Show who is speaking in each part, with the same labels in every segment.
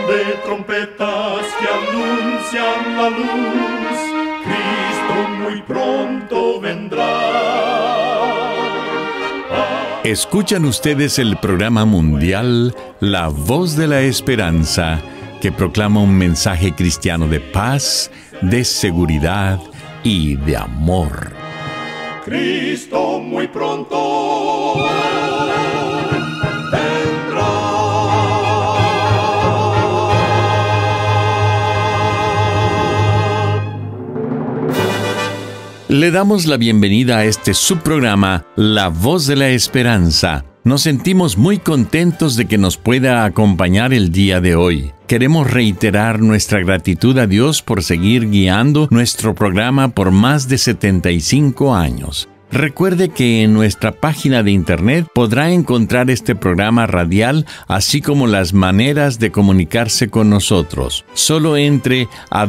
Speaker 1: de trompetas que anuncian la luz, Cristo muy pronto vendrá.
Speaker 2: Escuchan ustedes el programa mundial La Voz de la Esperanza, que proclama un mensaje cristiano de paz, de seguridad y de amor.
Speaker 1: Cristo muy pronto vendrá.
Speaker 2: Le damos la bienvenida a este subprograma, La Voz de la Esperanza. Nos sentimos muy contentos de que nos pueda acompañar el día de hoy. Queremos reiterar nuestra gratitud a Dios por seguir guiando nuestro programa por más de 75 años. Recuerde que en nuestra página de internet podrá encontrar este programa radial, así como las maneras de comunicarse con nosotros. Solo entre a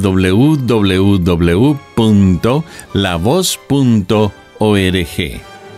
Speaker 2: www.lavoz.org.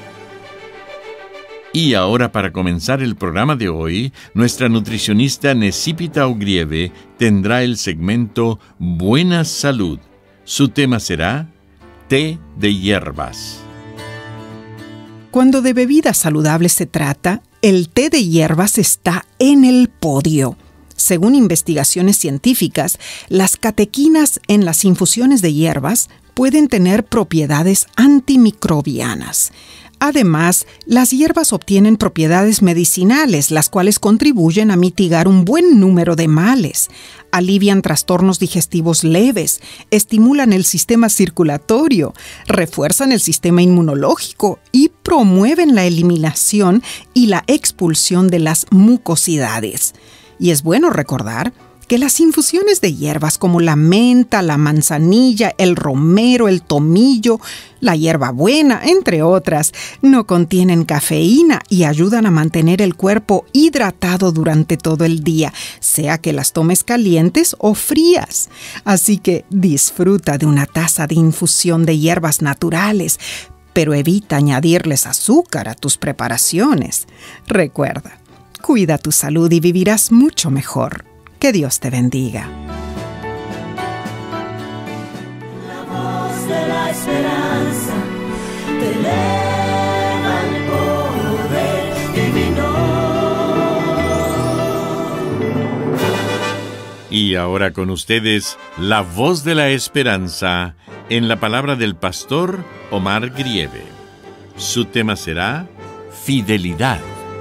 Speaker 2: Y ahora, para comenzar el programa de hoy, nuestra nutricionista Necipita Ugrieve tendrá el segmento Buena Salud. Su tema será té de hierbas.
Speaker 3: Cuando de bebidas saludables se trata, el té de hierbas está en el podio. Según investigaciones científicas, las catequinas en las infusiones de hierbas pueden tener propiedades antimicrobianas. Además, las hierbas obtienen propiedades medicinales, las cuales contribuyen a mitigar un buen número de males, alivian trastornos digestivos leves, estimulan el sistema circulatorio, refuerzan el sistema inmunológico y promueven la eliminación y la expulsión de las mucosidades. Y es bueno recordar que las infusiones de hierbas como la menta, la manzanilla, el romero, el tomillo, la hierbabuena, entre otras, no contienen cafeína y ayudan a mantener el cuerpo hidratado durante todo el día, sea que las tomes calientes o frías. Así que disfruta de una taza de infusión de hierbas naturales, pero evita añadirles azúcar a tus preparaciones. Recuerda, cuida tu salud y vivirás mucho mejor. Que Dios te bendiga.
Speaker 4: La voz de la esperanza te eleva al poder divino.
Speaker 2: Y ahora con ustedes, La Voz de la Esperanza, en la palabra del pastor Omar Grieve. Su tema será Fidelidad.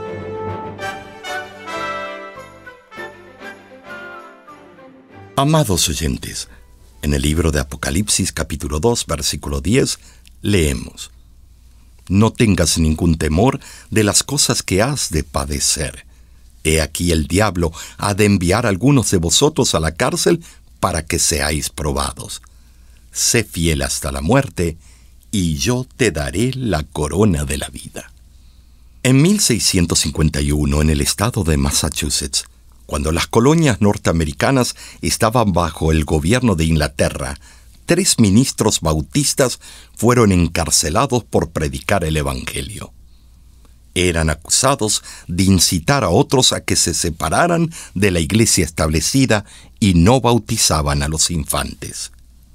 Speaker 5: Amados oyentes, en el libro de Apocalipsis capítulo 2, versículo 10, leemos: No tengas ningún temor de las cosas que has de padecer. He aquí el diablo ha de enviar a algunos de vosotros a la cárcel para que seáis probados. Sé fiel hasta la muerte, y yo te daré la corona de la vida. En 1651, en el estado de Massachusetts, cuando las colonias norteamericanas estaban bajo el gobierno de Inglaterra, 3 ministros bautistas fueron encarcelados por predicar el Evangelio. Eran acusados de incitar a otros a que se separaran de la iglesia establecida y no bautizaban a los infantes.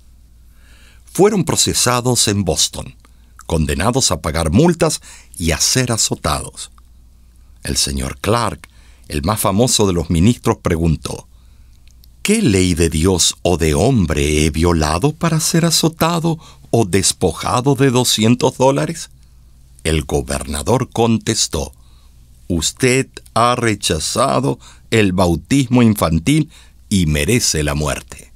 Speaker 5: Fueron procesados en Boston, condenados a pagar multas y a ser azotados. El señor Clark, el más famoso de los ministros, preguntó: ¿Qué ley de Dios o de hombre he violado para ser azotado o despojado de $200? El gobernador contestó: Usted ha rechazado el bautismo infantil y merece la muerte.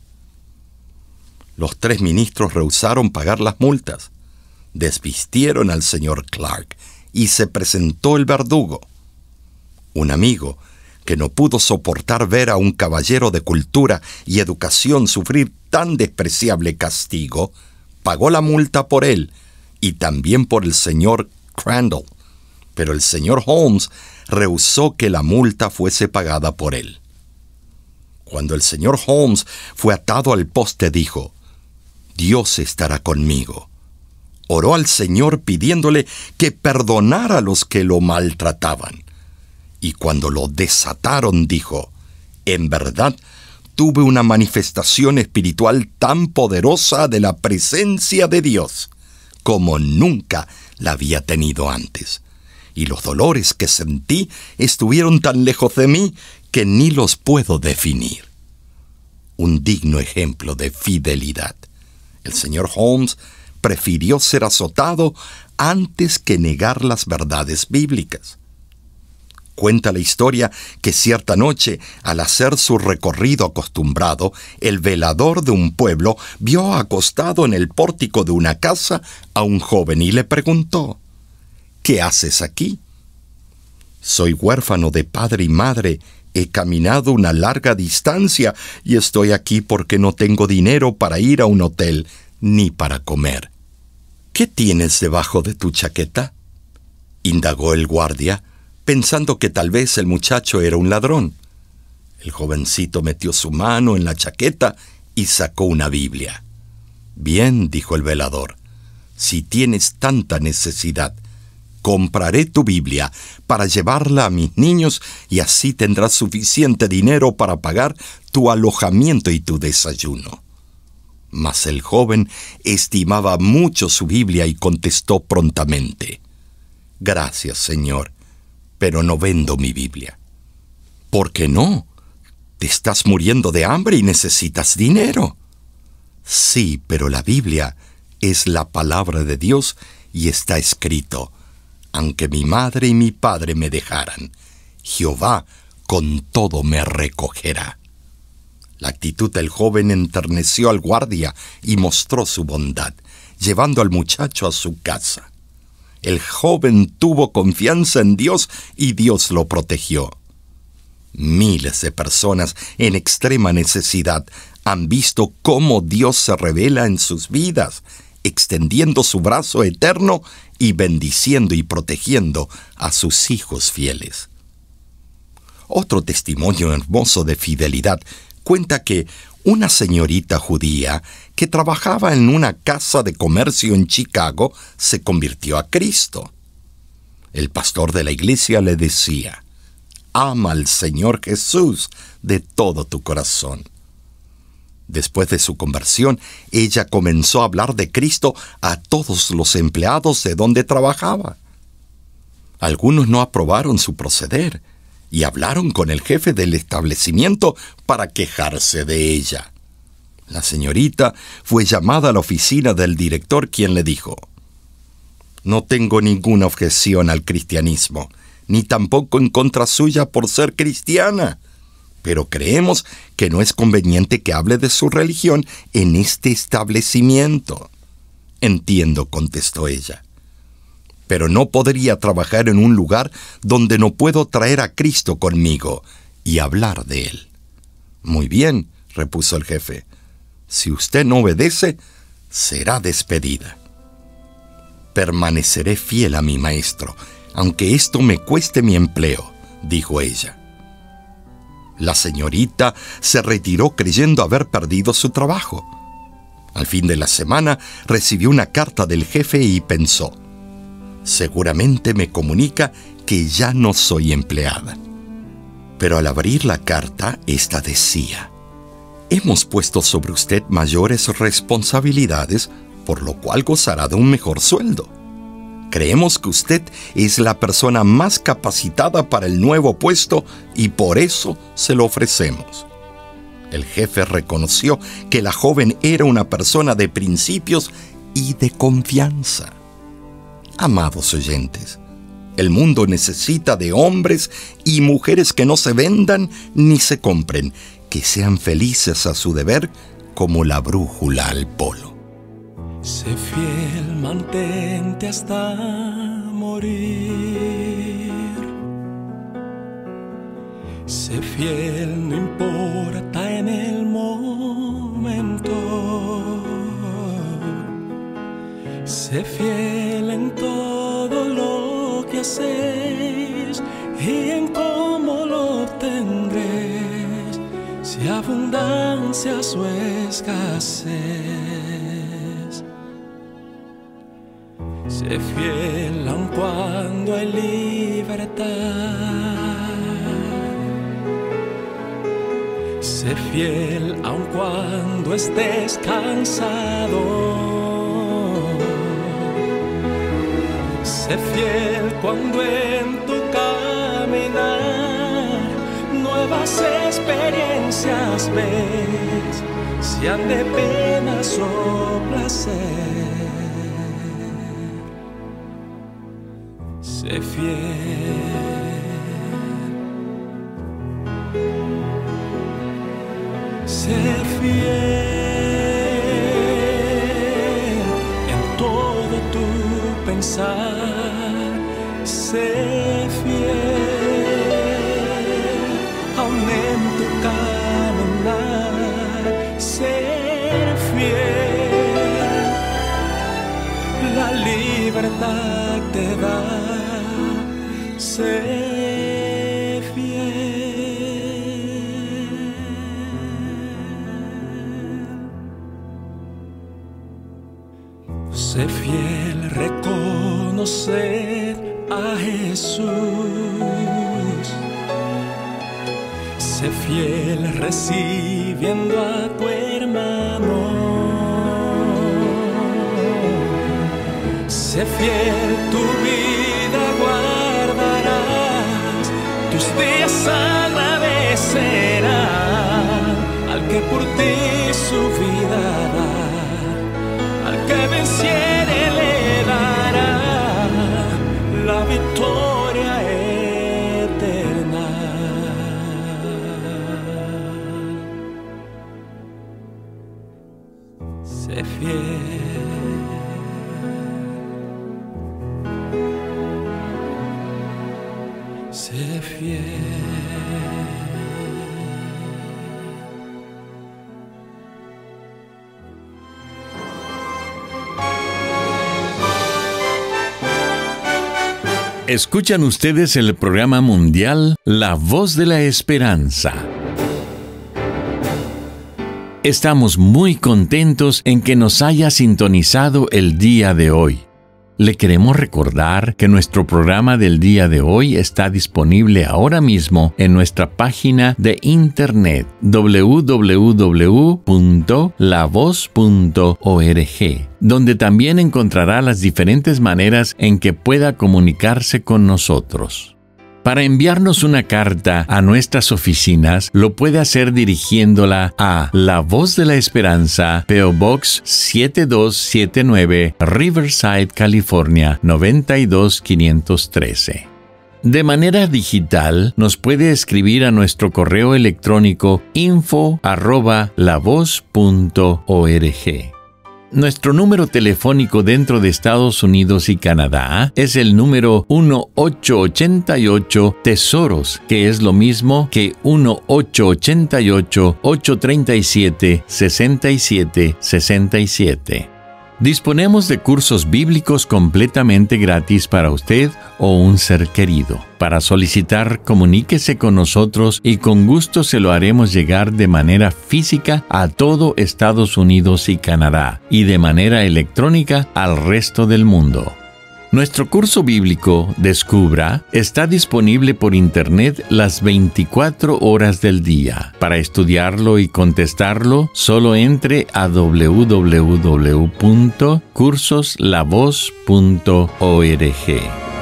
Speaker 5: Los 3 ministros rehusaron pagar las multas. Desvistieron al señor Clark y se presentó el verdugo. Un amigo, que no pudo soportar ver a un caballero de cultura y educación sufrir tan despreciable castigo, pagó la multa por él y también por el señor Crandall, pero el señor Holmes rehusó que la multa fuese pagada por él. Cuando el señor Holmes fue atado al poste, dijo: Dios estará conmigo. Oró al Señor pidiéndole que perdonara a los que lo maltrataban. Y cuando lo desataron, dijo: En verdad, tuve una manifestación espiritual tan poderosa de la presencia de Dios como nunca la había tenido antes. Y los dolores que sentí estuvieron tan lejos de mí que ni los puedo definir. Un digno ejemplo de fidelidad. El señor Holmes prefirió ser azotado antes que negar las verdades bíblicas. Cuenta la historia que cierta noche, al hacer su recorrido acostumbrado, el velador de un pueblo vio acostado en el pórtico de una casa a un joven y le preguntó: «¿Qué haces aquí?». «Soy huérfano de padre y madre. He caminado una larga distancia y estoy aquí porque no tengo dinero para ir a un hotel ni para comer». «¿Qué tienes debajo de tu chaqueta?», indagó el guardia, pensando que tal vez el muchacho era un ladrón. El jovencito metió su mano en la chaqueta y sacó una Biblia. «Bien», dijo el velador, «si tienes tanta necesidad, compraré tu Biblia para llevarla a mis niños y así tendrás suficiente dinero para pagar tu alojamiento y tu desayuno». Mas el joven estimaba mucho su Biblia y contestó prontamente: «Gracias, señor, pero no vendo mi Biblia». «¿Por qué no? Te estás muriendo de hambre y necesitas dinero». «Sí, pero la Biblia es la palabra de Dios y está escrito: aunque mi madre y mi padre me dejaran, Jehová con todo me recogerá». La actitud del joven enterneció al guardia y mostró su bondad, llevando al muchacho a su casa. El joven tuvo confianza en Dios y Dios lo protegió. Miles de personas en extrema necesidad han visto cómo Dios se revela en sus vidas, extendiendo su brazo eterno y bendiciendo y protegiendo a sus hijos fieles. Otro testimonio hermoso de fidelidad cuenta que una señorita judía que trabajaba en una casa de comercio en Chicago se convirtió a Cristo. El pastor de la iglesia le decía: «Ama al Señor Jesús de todo tu corazón». Después de su conversión, ella comenzó a hablar de Cristo a todos los empleados de donde trabajaba. Algunos no aprobaron su proceder y hablaron con el jefe del establecimiento para quejarse de ella. La señorita fue llamada a la oficina del director, quien le dijo: «No tengo ninguna objeción al cristianismo, ni tampoco en contra suya por ser cristiana, pero creemos que no es conveniente que hable de su religión en este establecimiento». «Entiendo», contestó ella, «pero no podría trabajar en un lugar donde no puedo traer a Cristo conmigo y hablar de Él». «Muy bien», repuso el jefe, «si usted no obedece, será despedida». «Permaneceré fiel a mi maestro, aunque esto me cueste mi empleo», dijo ella. La señorita se retiró creyendo haber perdido su trabajo. Al fin de la semana recibió una carta del jefe y pensó: «Seguramente me comunica que ya no soy empleada». Pero al abrir la carta, esta decía: «Hemos puesto sobre usted mayores responsabilidades, por lo cual gozará de un mejor sueldo. Creemos que usted es la persona más capacitada para el nuevo puesto y por eso se lo ofrecemos». El jefe reconoció que la joven era una persona de principios y de confianza. Amados oyentes, el mundo necesita de hombres y mujeres que no se vendan ni se compren, que sean felices a su deber como la brújula al polo.
Speaker 6: Sé fiel, mantente hasta morir. Sé fiel, no importa en el momento. Sé fiel en todo lo que hacéis y en cómo lo obtendréis, si abundancia o escasez. Sé fiel aun cuando hay libertad. Sé Sé fiel aun cuando estés cansado. Sé fiel cuando en tu caminar nuevas experiencias ves, sean de penas o placer. Sé fiel. Sé fiel en todo tu pensar. Sé fiel aun en tu caminar. Ser fiel, la libertad te da. Sé Sé fiel, reconocer a Jesús. Sé fiel, recibiendo a tu hermano. Sé fiel, tu vida guardarás. Tus días agradecerán al que por ti su vida da. Que venciere le dará la victoria eterna. Sé fiel. Sé fiel.
Speaker 2: Escuchan ustedes el programa mundial La Voz de la Esperanza. Estamos muy contentos en que nos haya sintonizado el día de hoy. Le queremos recordar que nuestro programa del día de hoy está disponible ahora mismo en nuestra página de internet www.lavoz.org, donde también encontrará las diferentes maneras en que pueda comunicarse con nosotros. Para enviarnos una carta a nuestras oficinas, lo puede hacer dirigiéndola a La Voz de la Esperanza, P.O. Box 7279, Riverside, California, 92513. De manera digital, nos puede escribir a nuestro correo electrónico info@lavoz.org. Nuestro número telefónico dentro de Estados Unidos y Canadá es el número 1-888-TESOROS, que es lo mismo que 1-888-837-6767. Disponemos de cursos bíblicos completamente gratis para usted o un ser querido. Para solicitar, comuníquese con nosotros y con gusto se lo haremos llegar de manera física a todo Estados Unidos y Canadá y de manera electrónica al resto del mundo. Nuestro curso bíblico Descubra está disponible por Internet las 24 horas del día. Para estudiarlo y contestarlo, solo entre a www.cursoslavoz.org.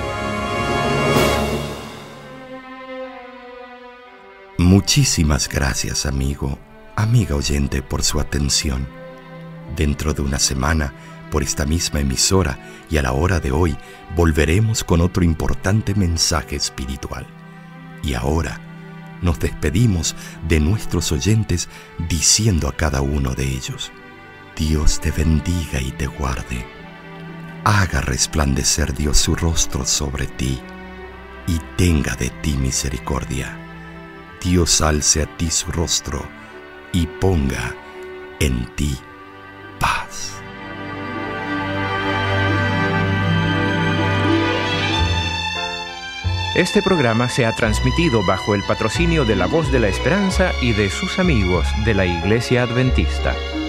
Speaker 5: Muchísimas gracias, amigo, amiga oyente, por su atención. Dentro de una semana, por esta misma emisora y a la hora de hoy, volveremos con otro importante mensaje espiritual. Y ahora nos despedimos de nuestros oyentes diciendo a cada uno de ellos: Dios te bendiga y te guarde. Haga resplandecer Dios su rostro sobre ti y tenga de ti misericordia. Dios alce a ti su rostro y ponga en ti paz.
Speaker 7: Este programa se ha transmitido bajo el patrocinio de La Voz de la Esperanza y de sus amigos de la Iglesia Adventista.